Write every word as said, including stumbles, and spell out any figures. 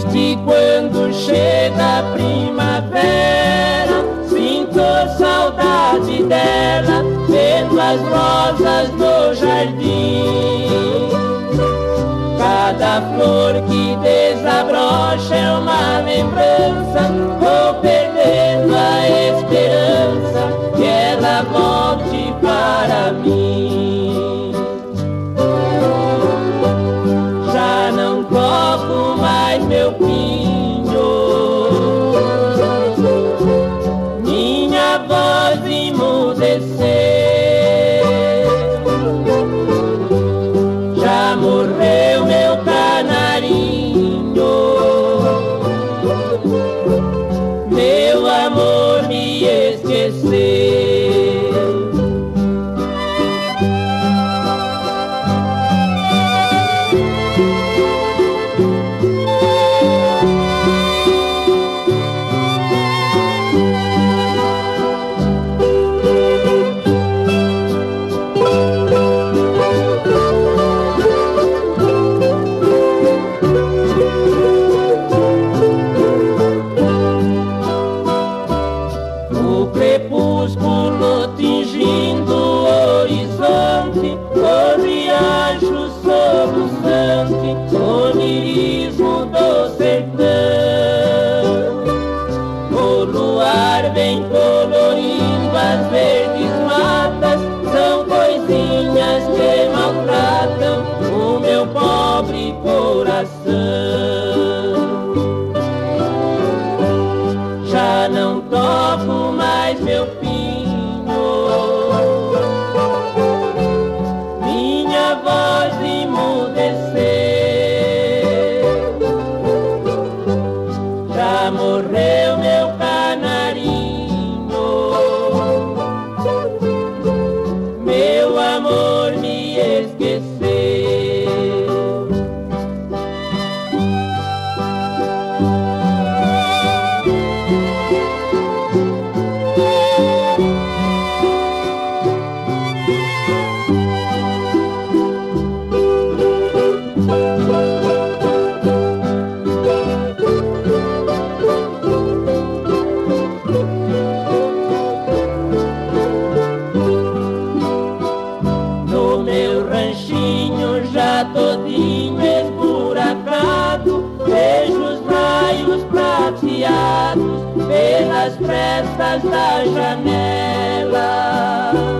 triste quando chega a primavera, sinto saudade dela, vendo as rosas do jardim. Cada flor que desabrocha é uma lembrança, vou perdendo a esperança que ela volte para mim. Já não toco mais meu pinho, minha voz emudeceu. Já morreu meu canarinho, meu amor me esqueceu. O crepúsculo tingindo o horizonte, o riacho soluçante, o lirismo do sertão. O luar vem colorindo as verdes matas, são coisinhas que maltratam o meu pobre coração. Já não toco mais meu pinho, minha voz emudeceu. Já morreu meu canarinho, meu amor me esqueceu. No meu ranchinho já todinho esburacado, vejo os raios prateados pelas frestas da janela.